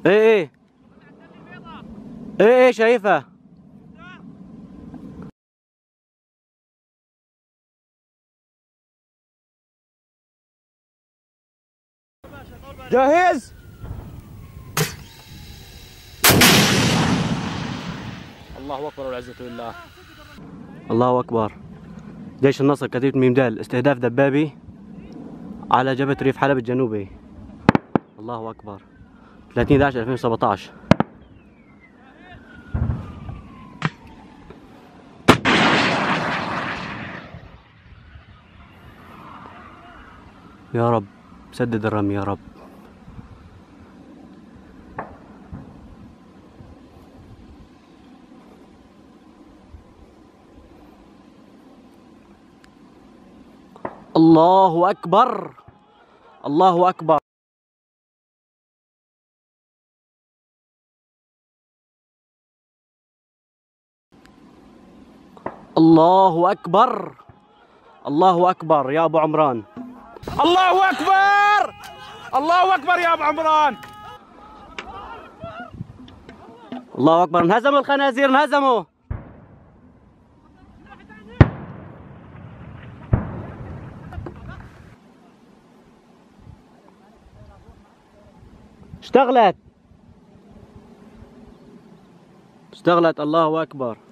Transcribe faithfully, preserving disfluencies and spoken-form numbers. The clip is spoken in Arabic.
ايه ايه ايه ايه شايفها. جاهز؟ الله اكبر والعزة لله. الله اكبر. جيش النصر كتيبة ميمدال استهداف دبابي على جبهة ريف حلب الجنوبي. الله اكبر. ثلاثين أحد عشر ألفين وسبعطعش. يا رب سدد الرمي يا رب. الله أكبر. الله أكبر. الله أكبر. الله أكبر يا أبو عمران. الله أكبر. الله أكبر يا أبو عمران. الله أكبر. انهزموا الخنازير انهزموا. اشتغلت اشتغلت. الله أكبر.